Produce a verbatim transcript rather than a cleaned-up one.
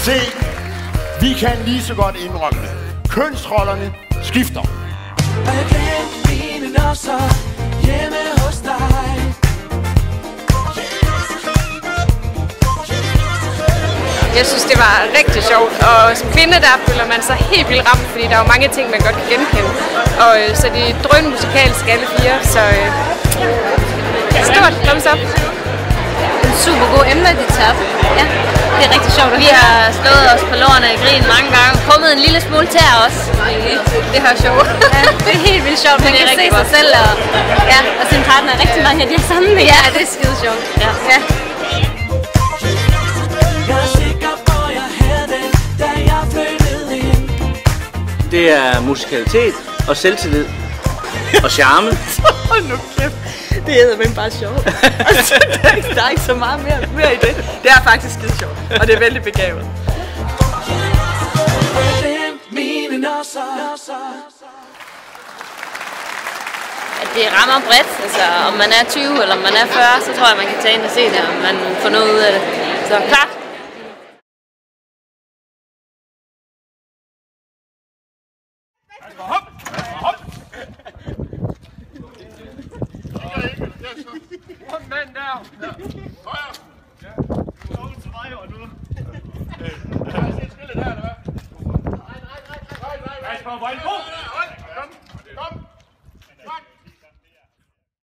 Se, vi kan lige så godt indrømme det. Kønsrollerne skifter. Og jeg glemte mine nosser hjemme hos dig. Jeg synes, det var rigtig sjovt, og som kvinde der føler man sig helt vildt ramt, fordi der er jo mange ting, man godt kan genkende. Og øh, så de er drøn musikalske alle fire, så øh, stort thumbs up. En super god emne, de tager. Ja, det er rigtig sjovt. Vi har slået os på lårene i grin mange gange, kommet en lille smule til os. Det har sjovt. Ja, det er helt vildt sjovt, man kan se sig selv og, ja, og sin partner rigtig mange af de her sammen. Ja, det er skide sjovt. Ja. Ja. Det er musikalitet og selvtillid og charme. Hold nu kæft. Det er eddermame bare sjovt. Altså, der, er ikke, der er ikke så meget mere, mere i det. Det er faktisk skide sjovt, og det er vældig begavet. At det rammer bredt. Altså, om man er tyve eller om man er fyrre, så tror jeg, man kan tage ind og se det, og man får noget ud af det. Så klart. Hop! Hop! One man down. Højre. Ja. Så ud til mig og nu. Skal jeg se skillet der, eller hvad? Nej, nej, nej, nej, nej.